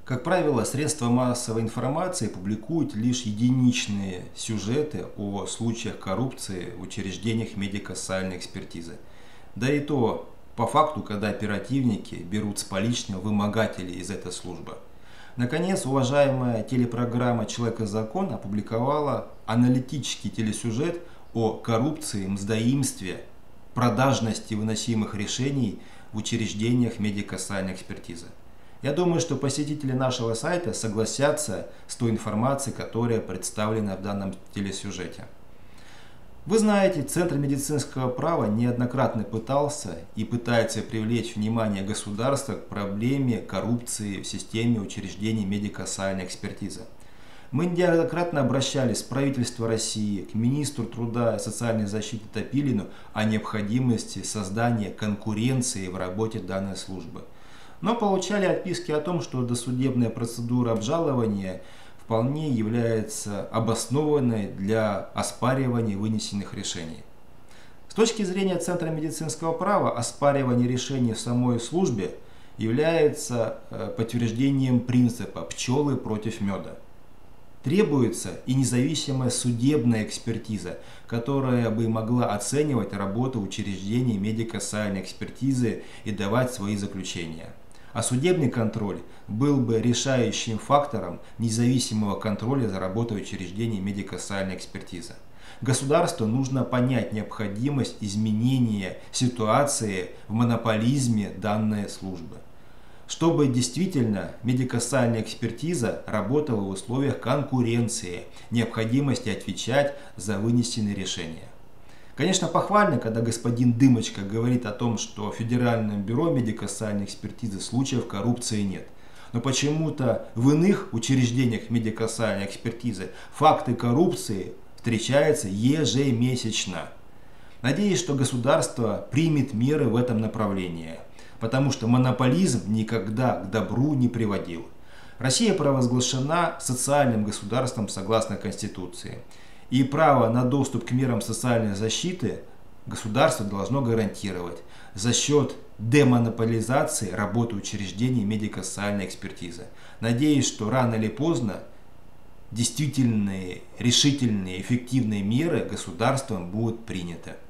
Как правило, средства массовой информации публикуют лишь единичные сюжеты о случаях коррупции в учреждениях медико-социальной экспертизы. Да и то по факту, когда оперативники берут с поличного вымогателей из этой службы. Наконец, уважаемая телепрограмма «Человек и закон» опубликовала аналитический телесюжет о коррупции, мздоимстве, продажности выносимых решений в учреждениях медико-социальной экспертизы. Я думаю, что посетители нашего сайта согласятся с той информацией, которая представлена в данном телесюжете. Вы знаете, Центр медицинского права неоднократно пытался и пытается привлечь внимание государства к проблеме коррупции в системе учреждений медико-социальной экспертизы. Мы неоднократно обращались в правительство России, к министру труда и социальной защиты Топилину о необходимости создания конкуренции в работе данной службы. Но получали отписки о том, что досудебная процедура обжалования вполне является обоснованной для оспаривания вынесенных решений. С точки зрения Центра медицинского права, оспаривание решений в самой службе является подтверждением принципа «пчелы против меда». Требуется и независимая судебная экспертиза, которая бы могла оценивать работу учреждений медико-социальной экспертизы и давать свои заключения. А судебный контроль был бы решающим фактором независимого контроля за работой учреждений медико-социальной экспертизы. Государству нужно понять необходимость изменения ситуации в монополизме данной службы, чтобы действительно медико-социальная экспертиза работала в условиях конкуренции, необходимости отвечать за вынесенные решения. Конечно, похвально, когда господин Дымочка говорит о том, что в Федеральном бюро медико-социальной экспертизы случаев коррупции нет. Но почему-то в иных учреждениях медико-социальной экспертизы факты коррупции встречаются ежемесячно. Надеюсь, что государство примет меры в этом направлении, потому что монополизм никогда к добру не приводил. Россия провозглашена социальным государством согласно Конституции. И право на доступ к мерам социальной защиты государство должно гарантировать за счет демонополизации работы учреждений медико-социальной экспертизы. Надеюсь, что рано или поздно действительные, решительные, эффективные меры государством будут приняты.